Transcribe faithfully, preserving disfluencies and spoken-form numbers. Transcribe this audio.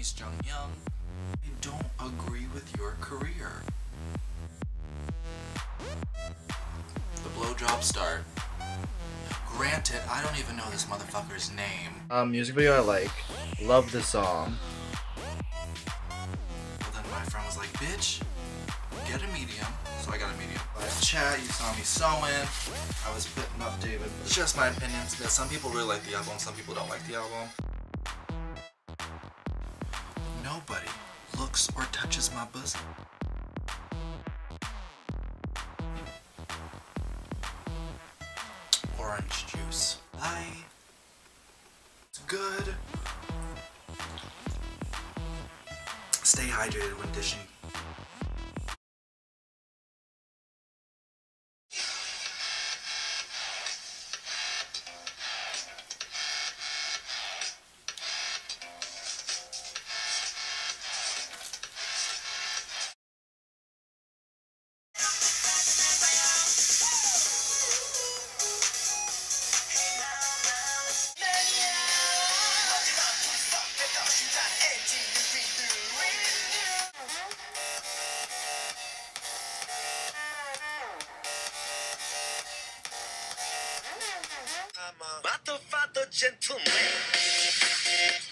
Chinese Jung-young, I don't agree with your career. The blowjob start. Granted, I don't even know this motherfucker's name. Um, music video I like. Love the song. Well, then my friend was like, bitch, get a medium. So I got a medium. Live chat, you saw me sewing. I was putting up David. It's just my opinions. That some people really like the album, some people don't like the album. Nobody looks or touches my bosom. Orange juice. Bye. It's good. Stay hydrated when dishing. Fatto fatto gentleman.